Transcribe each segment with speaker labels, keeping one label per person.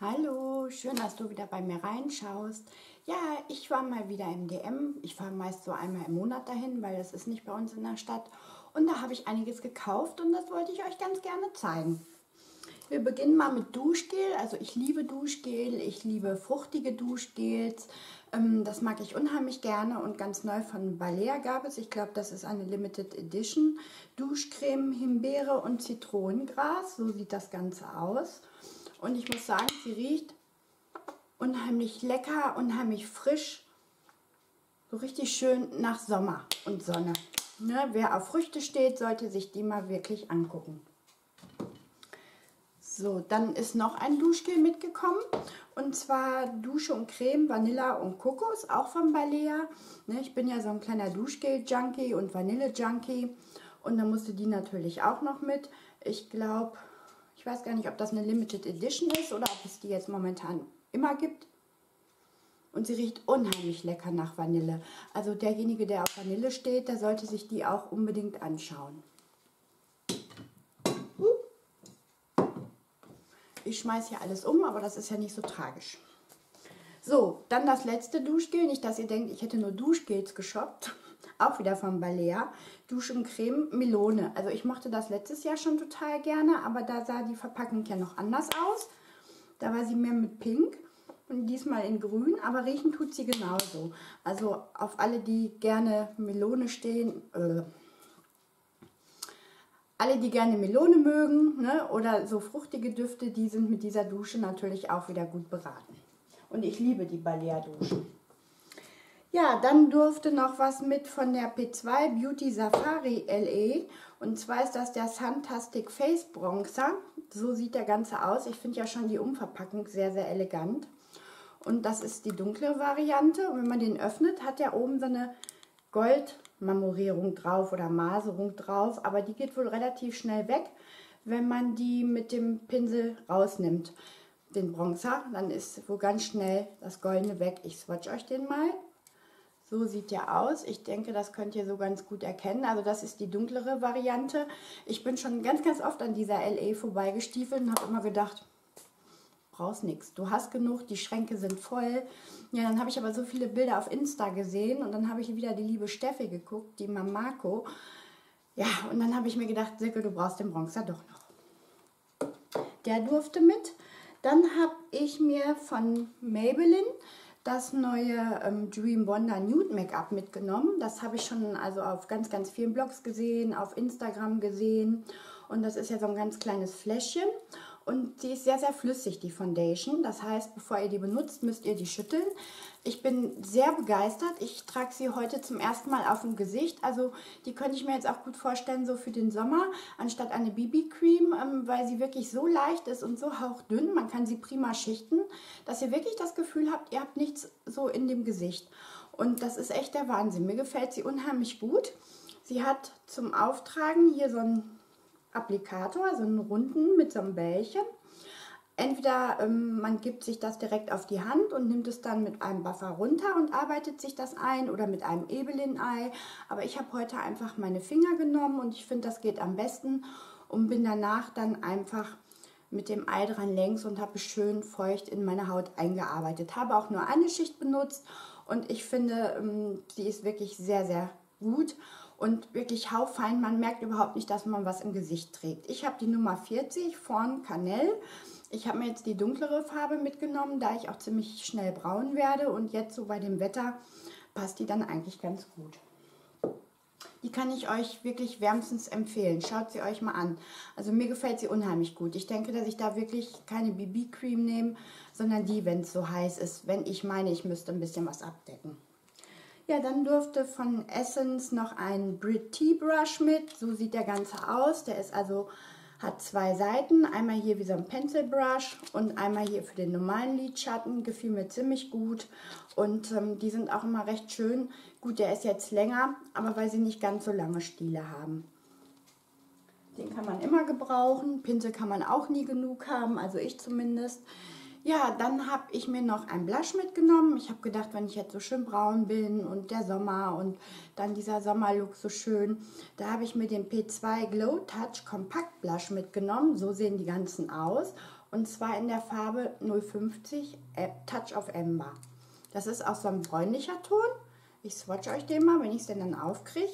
Speaker 1: Hallo, schön, dass du wieder bei mir reinschaust. Ja, ich war mal wieder im DM. Ich fahre meist so einmal im Monat dahin, weil das ist nicht bei uns in der Stadt. Und da habe ich einiges gekauft und das wollte ich euch ganz gerne zeigen. Wir beginnen mal mit Duschgel. Also ich liebe Duschgel, ich liebe fruchtige Duschgels. Das mag ich unheimlich gerne und ganz neu von Balea gab es. Ich glaube, das ist eine Limited Edition. Duschcreme, Himbeere und Zitronengras. So sieht das Ganze aus. Und ich muss sagen, sie riecht unheimlich lecker, unheimlich frisch. So richtig schön nach Sommer und Sonne. Ne, wer auf Früchte steht, sollte sich die mal wirklich angucken. So, dann ist noch ein Duschgel mitgekommen. Und zwar Dusche und Creme, Vanilla und Kokos, auch von Balea. Ne, ich bin ja so ein kleiner Duschgel-Junkie und Vanille-Junkie. Und dann musste die natürlich auch noch mit. Ich glaube, ich weiß gar nicht, ob das eine Limited Edition ist oder ob es die jetzt momentan immer gibt. Und sie riecht unheimlich lecker nach Vanille. Also derjenige, der auf Vanille steht, der sollte sich die auch unbedingt anschauen. Ich schmeiße hier alles um, aber das ist ja nicht so tragisch. So, dann das letzte Duschgel. Nicht, dass ihr denkt, ich hätte nur Duschgels geshoppt. Auch wieder von Balea. Dusch und Creme Melone. Also ich mochte das letztes Jahr schon total gerne, aber da sah die Verpackung ja noch anders aus. Da war sie mehr mit Pink und diesmal in Grün, aber riechen tut sie genauso. Also auf alle, die gerne Melone stehen, alle, die gerne Melone mögen, ne, oder so fruchtige Düfte, die sind mit dieser Dusche natürlich auch wieder gut beraten. Und ich liebe die Balea-Duschen. Ja, dann durfte noch was mit von der P2 Beauty Safari LE. Und zwar ist das der Suntastic Face Bronzer. So sieht der Ganze aus. Ich finde ja schon die Umverpackung sehr, sehr elegant. Und das ist die dunkle Variante. Und wenn man den öffnet, hat der oben so eine Goldmarmorierung drauf oder Maserung drauf. Aber die geht wohl relativ schnell weg, wenn man die mit dem Pinsel rausnimmt. Den Bronzer, dann ist wohl ganz schnell das Goldene weg. Ich swatch euch den mal. So sieht der aus. Ich denke, das könnt ihr so ganz gut erkennen. Also das ist die dunklere Variante. Ich bin schon ganz, ganz oft an dieser LE vorbeigestiefelt und habe immer gedacht, brauchst nichts. Du hast genug, die Schränke sind voll. Ja, dann habe ich aber so viele Bilder auf Insta gesehen und dann habe ich wieder die liebe Steffi geguckt, die Mamako. Ja, und dann habe ich mir gedacht, Silke, du brauchst den Bronzer doch noch. Der durfte mit. Dann habe ich mir von Maybelline das neue Dream Wonder Nude Make-up mitgenommen. Das habe ich schon also auf ganz, ganz vielen Blogs gesehen, auf Instagram gesehen. Und das ist ja so ein ganz kleines Fläschchen. Und die ist sehr, sehr flüssig, die Foundation. Das heißt, bevor ihr die benutzt, müsst ihr die schütteln. Ich bin sehr begeistert. Ich trage sie heute zum ersten Mal auf dem Gesicht. Also die könnte ich mir jetzt auch gut vorstellen, so für den Sommer, anstatt eine BB-Cream, weil sie wirklich so leicht ist und so hauchdünn. Man kann sie prima schichten, dass ihr wirklich das Gefühl habt, ihr habt nichts so in dem Gesicht. Und das ist echt der Wahnsinn. Mir gefällt sie unheimlich gut. Sie hat zum Auftragen hier so einen Applikator, so einen runden mit so einem Bällchen. Entweder man gibt sich das direkt auf die Hand und nimmt es dann mit einem Buffer runter und arbeitet sich das ein oder mit einem Ebeline-Ei. Aber ich habe heute einfach meine Finger genommen und ich finde, das geht am besten und bin danach dann einfach mit dem Ei dran längs und habe es schön feucht in meine Haut eingearbeitet. Habe auch nur eine Schicht benutzt und ich finde, die ist wirklich sehr, sehr gut und wirklich hauchfein. Man merkt überhaupt nicht, dass man was im Gesicht trägt. Ich habe die Nummer 40 von Canel. Ich habe mir jetzt die dunklere Farbe mitgenommen, da ich auch ziemlich schnell braun werde. Und jetzt so bei dem Wetter passt die dann eigentlich ganz gut. Die kann ich euch wirklich wärmstens empfehlen. Schaut sie euch mal an. Also mir gefällt sie unheimlich gut. Ich denke, dass ich da wirklich keine BB-Cream nehme, sondern die, wenn es so heiß ist, wenn ich meine, ich müsste ein bisschen was abdecken. Ja, dann durfte von Essence noch ein Brit Tea Brush mit. So sieht der Ganze aus. Der ist also, hat zwei Seiten. Einmal hier wie so ein Pencil Brush und einmal hier für den normalen Lidschatten. Gefiel mir ziemlich gut. Und die sind auch immer recht schön. Gut, der ist jetzt länger, aber weil sie nicht ganz so lange Stiele haben. Den kann man immer gebrauchen. Pinsel kann man auch nie genug haben, also ich zumindest. Ja, dann habe ich mir noch ein Blush mitgenommen. Ich habe gedacht, wenn ich jetzt so schön braun bin und der Sommer und dann dieser Sommerlook so schön, da habe ich mir den P2 Glow Touch Kompakt Blush mitgenommen. So sehen die ganzen aus. Und zwar in der Farbe 050 Touch of Amber. Das ist auch so ein bräunlicher Ton. Ich swatche euch den mal, wenn ich es denn dann aufkriege.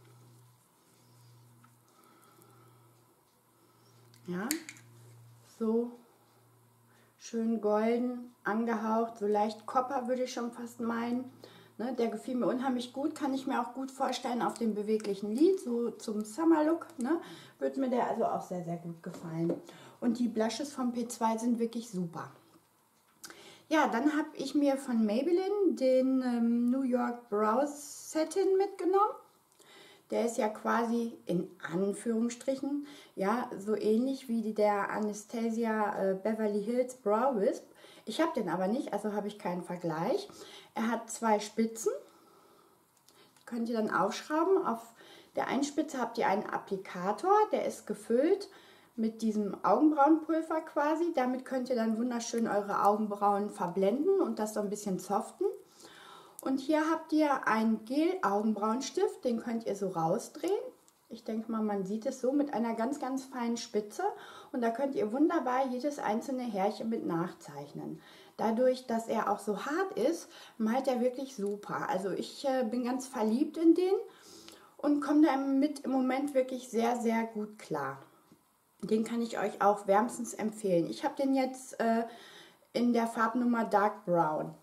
Speaker 1: Ja, so schön golden angehaucht, so leicht Copper würde ich schon fast meinen. Ne, der gefiel mir unheimlich gut, kann ich mir auch gut vorstellen auf dem beweglichen Lid, so zum Summer Look. Ne, wird mir der also auch sehr, sehr gut gefallen. Und die Blushes vom P2 sind wirklich super. Ja, dann habe ich mir von Maybelline den New York Brow Satin mitgenommen. Der ist ja quasi in Anführungsstrichen, ja, so ähnlich wie der Anastasia Beverly Hills Brow Wisp. Ich habe den aber nicht, also habe ich keinen Vergleich. Er hat 2 Spitzen, die könnt ihr dann aufschrauben. Auf der einen Spitze habt ihr einen Applikator, der ist gefüllt mit diesem Augenbrauenpulver quasi. Damit könnt ihr dann wunderschön eure Augenbrauen verblenden und das so ein bisschen soften. Und hier habt ihr einen Gel-Augenbrauenstift, den könnt ihr so rausdrehen. Ich denke mal, man sieht es so mit einer ganz, ganz feinen Spitze. Und da könnt ihr wunderbar jedes einzelne Härchen mit nachzeichnen. Dadurch, dass er auch so hart ist, malt er wirklich super. Also ich bin ganz verliebt in den und komme damit im Moment wirklich sehr, sehr gut klar. Den kann ich euch auch wärmstens empfehlen. Ich habe den jetzt in der Farbnummer Dark Brown.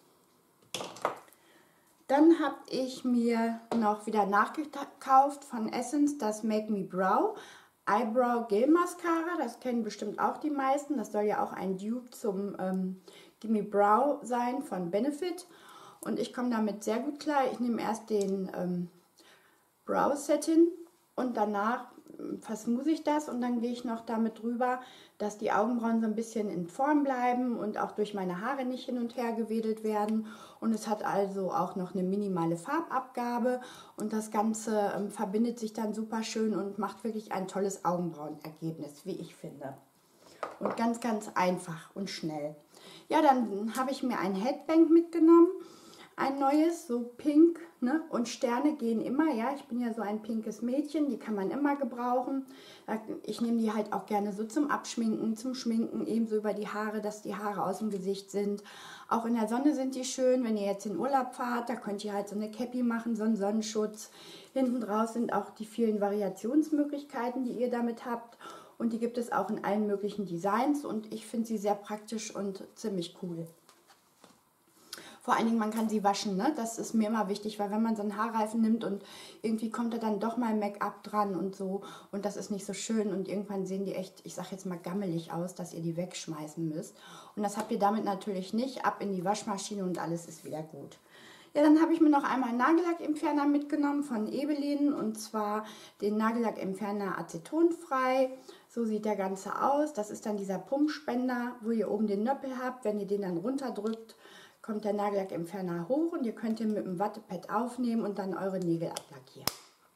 Speaker 1: Dann habe ich mir noch wieder nachgekauft von Essence das Make Me Brow Eyebrow Gel Mascara. Das kennen bestimmt auch die meisten. Das soll ja auch ein Dupe zum Gimme Brow sein von Benefit. Und ich komme damit sehr gut klar. Ich nehme erst den Brow Satin und danach versmooth ich das und dann gehe ich noch damit drüber, dass die Augenbrauen so ein bisschen in Form bleiben und auch durch meine Haare nicht hin und her gewedelt werden. Und es hat also auch noch eine minimale Farbabgabe und das Ganze verbindet sich dann super schön und macht wirklich ein tolles Augenbrauenergebnis, wie ich finde. Und ganz, ganz einfach und schnell. Ja, dann habe ich mir ein Headband mitgenommen. Ein neues, so pink, ne? Und Sterne gehen immer, ja, ich bin ja so ein pinkes Mädchen, die kann man immer gebrauchen. Ich nehme die halt auch gerne so zum Abschminken, zum Schminken, ebenso über die Haare, dass die Haare aus dem Gesicht sind. Auch in der Sonne sind die schön, wenn ihr jetzt in Urlaub fahrt, da könnt ihr halt so eine Cappy machen, so einen Sonnenschutz. Hinten drauf sind auch die vielen Variationsmöglichkeiten, die ihr damit habt. Und die gibt es auch in allen möglichen Designs und ich finde sie sehr praktisch und ziemlich cool. Vor allen Dingen, man kann sie waschen, ne? Das ist mir immer wichtig, weil wenn man so einen Haarreifen nimmt und irgendwie kommt da dann doch mal Make-up dran und so und das ist nicht so schön und irgendwann sehen die echt, ich sag jetzt mal gammelig aus, dass ihr die wegschmeißen müsst. Und das habt ihr damit natürlich nicht, ab in die Waschmaschine und alles ist wieder gut. Ja, dann habe ich mir noch einmal einen Nagellackentferner mitgenommen von Ebelin und zwar den Nagellackentferner acetonfrei. So sieht der Ganze aus. Das ist dann dieser Pumpspender, wo ihr oben den Nöppel habt. Wenn ihr den dann runterdrückt, kommt der Nagellackentferner hoch und ihr könnt ihn mit dem Wattepad aufnehmen und dann eure Nägel ablackieren.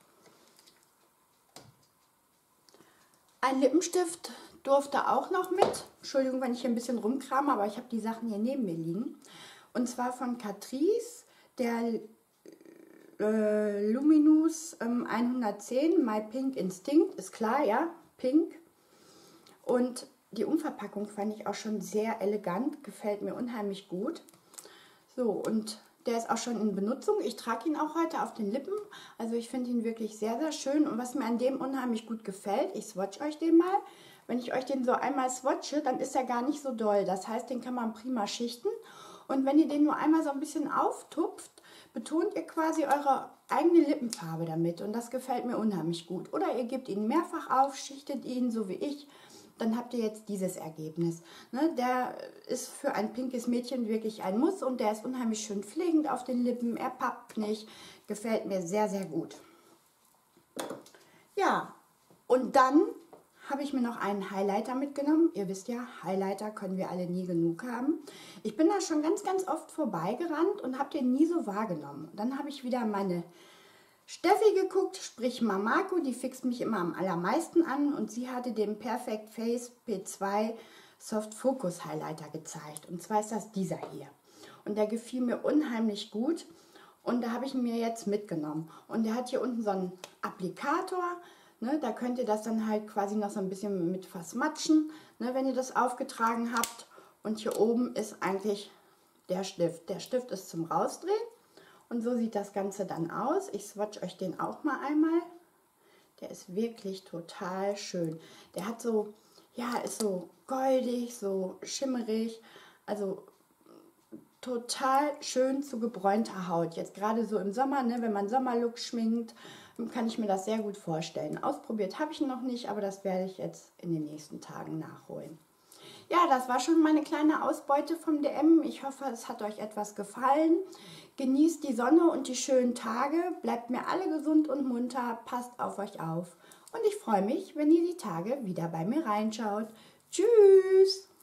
Speaker 1: Ein Lippenstift durfte auch noch mit. Entschuldigung, wenn ich hier ein bisschen rumkrame, aber ich habe die Sachen hier neben mir liegen. Und zwar von Catrice, der Luminous 110 My Pink Instinct, ist klar, ja, pink. Und die Umverpackung fand ich auch schon sehr elegant, gefällt mir unheimlich gut. So, und der ist auch schon in Benutzung. Ich trage ihn auch heute auf den Lippen. Also ich finde ihn wirklich sehr, sehr schön. Und was mir an dem unheimlich gut gefällt, ich swatche euch den mal. Wenn ich euch den so einmal swatche, dann ist er gar nicht so doll. Das heißt, den kann man prima schichten. Und wenn ihr den nur einmal so ein bisschen auftupft, betont ihr quasi eure eigene Lippenfarbe damit. Und das gefällt mir unheimlich gut. Oder ihr gebt ihn mehrfach auf, schichtet ihn, so wie ich. Dann habt ihr jetzt dieses Ergebnis. Ne, der ist für ein pinkes Mädchen wirklich ein Muss und der ist unheimlich schön pflegend auf den Lippen. Er pappt nicht. Gefällt mir sehr, sehr gut. Ja, und dann habe ich mir noch einen Highlighter mitgenommen. Ihr wisst ja, Highlighter können wir alle nie genug haben. Ich bin da schon ganz, ganz oft vorbeigerannt und habe den nie so wahrgenommen. Und dann habe ich wieder meine Steffi geguckt, sprich Mamako, die fixt mich immer am allermeisten an und sie hatte den Perfect Face P2 Soft Focus Highlighter gezeigt. Und zwar ist das dieser hier. Und der gefiel mir unheimlich gut. Und da habe ich ihn mir jetzt mitgenommen. Und der hat hier unten so einen Applikator. Ne, da könnt ihr das dann halt quasi noch so ein bisschen mit versmatschen, ne, wenn ihr das aufgetragen habt. Und hier oben ist eigentlich der Stift. Der Stift ist zum Rausdrehen. Und so sieht das Ganze dann aus. Ich swatch euch den auch mal einmal. Der ist wirklich total schön. Der hat so, ja, ist so goldig, so schimmerig. Also total schön zu gebräunter Haut. Jetzt gerade so im Sommer, ne, wenn man Sommerlook schminkt, kann ich mir das sehr gut vorstellen. Ausprobiert habe ich ihn noch nicht, aber das werde ich jetzt in den nächsten Tagen nachholen. Ja, das war schon meine kleine Ausbeute vom DM. Ich hoffe, es hat euch etwas gefallen. Genießt die Sonne und die schönen Tage. Bleibt mir alle gesund und munter. Passt auf euch auf. Und ich freue mich, wenn ihr die Tage wieder bei mir reinschaut. Tschüss!